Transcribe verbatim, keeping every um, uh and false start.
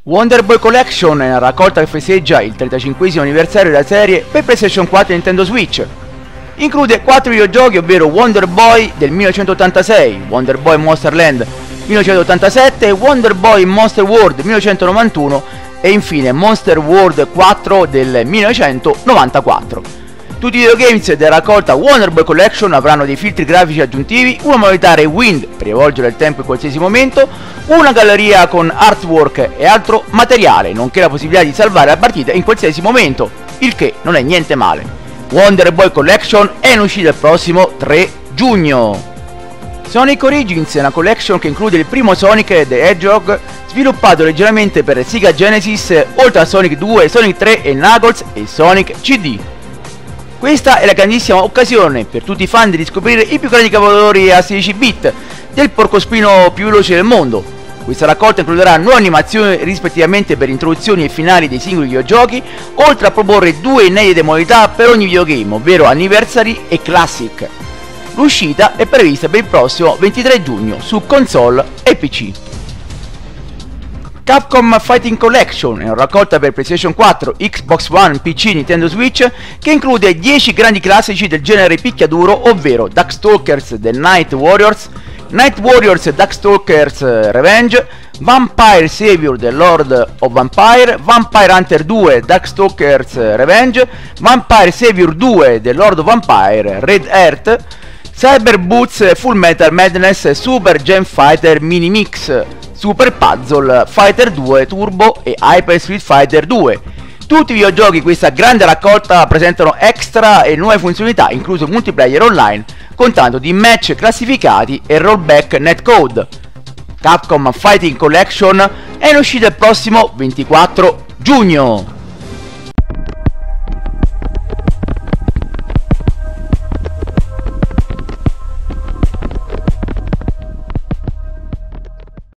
Wonder Boy Collection è una raccolta che festeggia il trentacinquesimo anniversario della serie per PlayStation quattro e Nintendo Switch. Include quattro videogiochi, ovvero Wonder Boy del millenovecentottantasei, Wonder Boy Monster Land millenovecentottantasette, Wonder Boy Monster World millenovecentonovantuno e infine Monster World quattro del millenovecentonovantaquattro. Tutti i videogames della raccolta Wonder Boy Collection avranno dei filtri grafici aggiuntivi, una modalità Rewind per rivolgere il tempo in qualsiasi momento, una galleria con artwork e altro materiale, nonché la possibilità di salvare la partita in qualsiasi momento, il che non è niente male. Wonder Boy Collection è in uscita il prossimo tre giugno. Sonic Origins è una collection che include il primo Sonic the Hedgehog, sviluppato leggermente per Sega Genesis, oltre a Sonic due, Sonic tre e Knuckles e Sonic C D. Questa è la grandissima occasione per tutti i fan di riscoprire i più grandi capolavori a sedici bit del porcospino più veloce del mondo. Questa raccolta includerà nuove animazioni rispettivamente per introduzioni e finali dei singoli videogiochi, oltre a proporre due inedite modalità per ogni videogame, ovvero Anniversary e Classic. L'uscita è prevista per il prossimo ventitré giugno su console e P C. Capcom Fighting Collection è una raccolta per PlayStation quattro, Xbox One, P C, Nintendo Switch che include dieci grandi classici del genere picchiaduro, ovvero Darkstalkers The Night Warriors, Night Warriors Darkstalkers Revenge, Vampire Savior The Lord of Vampire, Vampire Hunter due Darkstalkers Revenge, Vampire Savior due The Lord of Vampire Red Earth, Cyber Boots Full Metal Madness Super Gem Fighter Mini Mix, Super Puzzle Fighter due Turbo e Hyper Street Fighter due. Tutti i videogiochi di questa grande raccolta presentano extra e nuove funzionalità, incluso multiplayer online, con tanto di match classificati e rollback netcode. Capcom Fighting Collection è in uscita il prossimo ventiquattro giugno.